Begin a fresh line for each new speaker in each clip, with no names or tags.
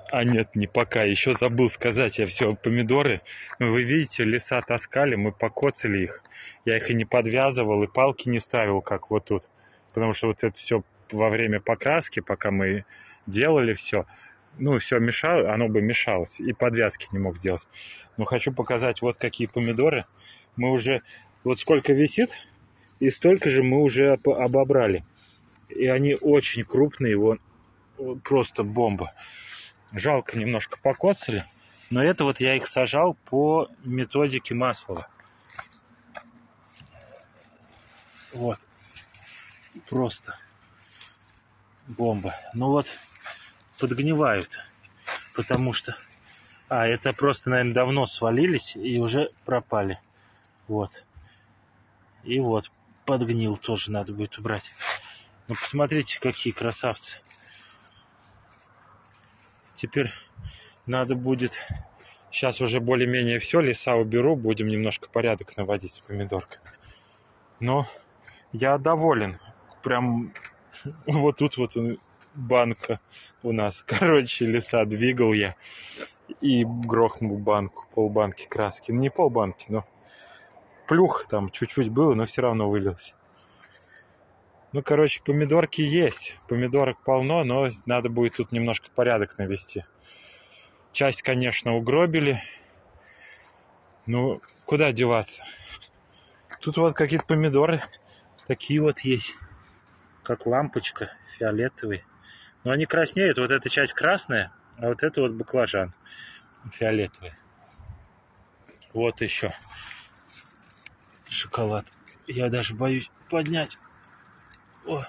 А нет, не пока. Еще забыл сказать, я все, помидоры, ну, вы видите, леса таскали, мы покоцали их. Я их и не подвязывал, и палки не ставил, как вот тут. Потому что вот это все во время покраски, пока мы делали все, ну, все мешало, оно бы мешалось, и подвязки не мог сделать. Но хочу показать, вот какие помидоры. Мы уже, вот сколько висит, и столько же мы уже обобрали. И они очень крупные, вон, просто бомба. Жалко, немножко покоцали, но это вот я их сажал по методике Маслова. Вот. Просто бомба. Ну вот, подгнивают, потому что... А, это просто, наверное, давно свалились и уже пропали. Вот. И вот, подгнил тоже надо будет убрать. Ну, посмотрите, какие красавцы. Теперь надо будет... Сейчас уже более-менее все, леса уберу, будем немножко порядок наводить с помидорками. Но я доволен. Прям вот тут вот банка у нас. Короче, леса двигал я и грохнул банку, полбанки краски. Не полбанки, но плюх там чуть-чуть было, но все равно вылился. Ну, короче, помидорки есть. Помидорок полно, но надо будет тут немножко порядок навести. Часть, конечно, угробили. Ну, куда деваться? Тут вот какие-то помидоры такие вот есть, как лампочка, фиолетовые. Но они краснеют. Вот эта часть красная, а вот это вот баклажан фиолетовый. Вот еще шоколад. Я даже боюсь поднять. О.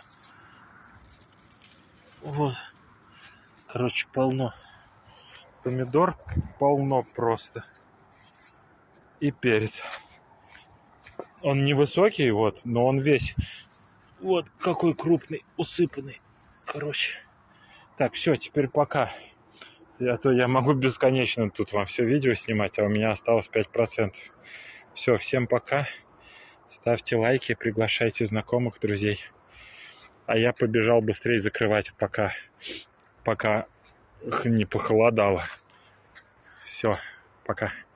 Вот. Короче, полно помидор, полно просто. И перец. Он невысокий, вот, но он весь. Вот какой крупный, усыпанный. Короче. Так, все, теперь пока. А то я могу бесконечно тут вам все видео снимать, а у меня осталось 5%. Все, всем пока. Ставьте лайки, приглашайте знакомых, друзей. А я побежал быстрее закрывать, пока не похолодало. Все, пока.